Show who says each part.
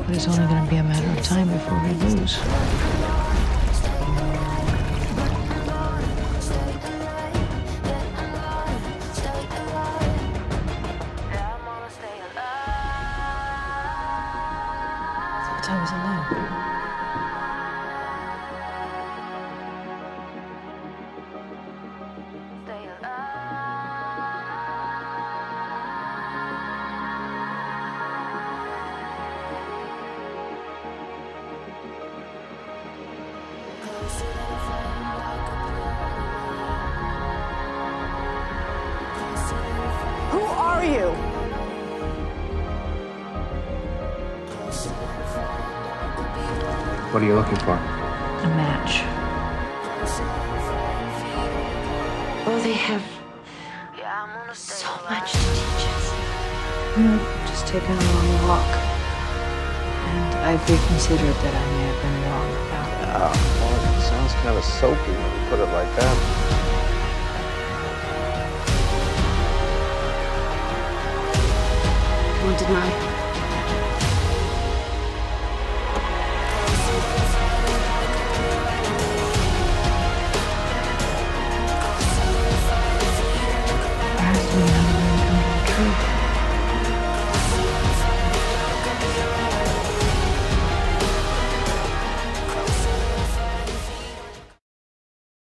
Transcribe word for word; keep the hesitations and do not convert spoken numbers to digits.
Speaker 1: But it's only going to be a matter of time before we lose. What time is it now?
Speaker 2: Who are you?
Speaker 3: What are you looking for?
Speaker 1: A match. Oh, they have so much to teach us. I'm just taking a long walk. And I've reconsidered that I may have been wrong about it.
Speaker 3: Oh, well, it sounds kind of soapy when you put it like that.
Speaker 4: Wanted man.